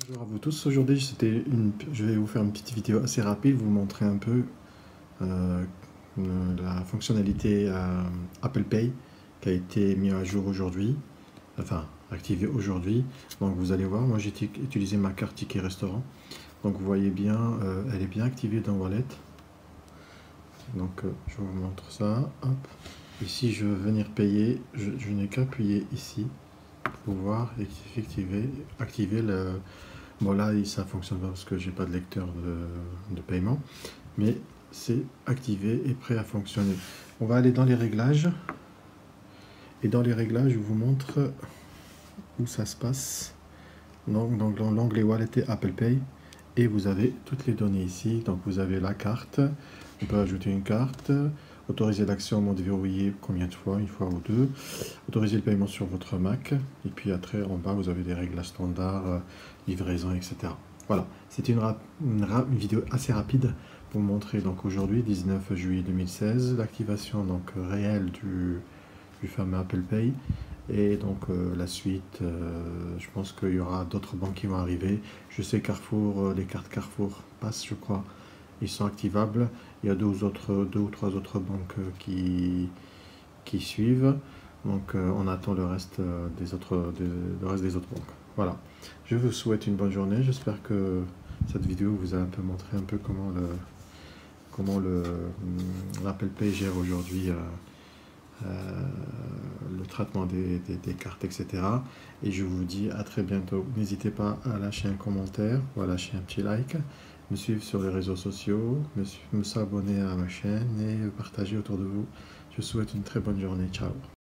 Bonjour à vous tous, aujourd'hui je vais vous faire une petite vidéo assez rapide, vous montrer un peu euh, la fonctionnalité Apple Pay qui a été mise à jour aujourd'hui, enfin activée aujourd'hui. Donc vous allez voir, moi j'ai utilisé ma carte ticket restaurant, donc vous voyez bien, elle est bien activée dans Wallet. Donc je vous montre ça, hop. Ici je veux venir payer, je n'ai qu'à appuyer ici pour pouvoir activer le... Bon là ça fonctionne pas parce que j'ai pas de lecteur de paiement, mais c'est activé et prêt à fonctionner. On va aller dans les réglages, et dans les réglages je vous montre où ça se passe. Donc dans l'onglet Wallet et Apple Pay, et vous avez toutes les données ici. Donc vous avez la carte, on peut ajouter une carte, autoriser l'action en mode verrouillé combien de fois, une fois ou deux, autoriser le paiement sur votre Mac, et puis après en bas vous avez des réglages standards, livraison, etc. Voilà, c'était une vidéo assez rapide pour vous montrer donc aujourd'hui 19 juillet 2016 l'activation donc réelle du fameux Apple Pay. Et donc la suite, je pense qu'il y aura d'autres banques qui vont arriver. Je sais Carrefour, les cartes Carrefour passent, je crois, ils sont activables. Il y a deux ou trois autres banques qui suivent. Donc on attend le reste le reste des autres banques. Voilà. Je vous souhaite une bonne journée. J'espère que cette vidéo vous a un peu montré un peu comment l'Apple Pay gère aujourd'hui le traitement des cartes, etc. Et je vous dis à très bientôt. N'hésitez pas à lâcher un commentaire ou à lâcher un petit like, me suivre sur les réseaux sociaux, me s'abonner à ma chaîne et partager autour de vous. Je vous souhaite une très bonne journée. Ciao.